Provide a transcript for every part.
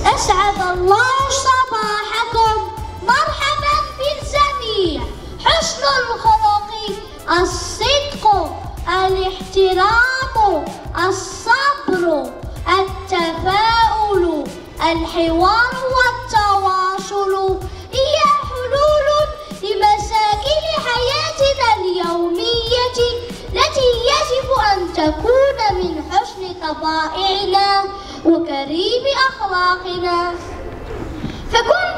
أسعد الله صباحكم، مرحبا بالجميع. حسن الخلق، الصدق، الاحترام، الصبر، التفاؤل، الحوار والتواصل هي حلول لمشاكل حياتنا اليومية التي يجب أن تكون من حسن طبائعنا وكريم أخلاقنا. فكن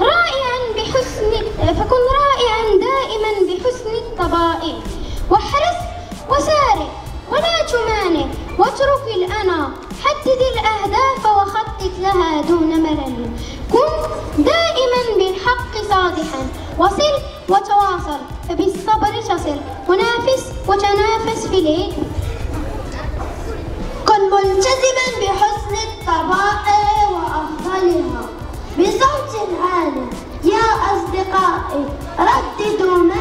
رائعا دائما بحسن الطبائع، واحرص وسارع ولا تمانع، واترك الأنا، حدد الأهداف وخطط لها دون ملل. كن دائما بالحق صادحا، وصل وتواصل، فبالصبر تصل، ونافس وتنافس في العلم. كن ملتزما بحسن الطبائع وأفضلها بصوت عال. يا أصدقائي رددوا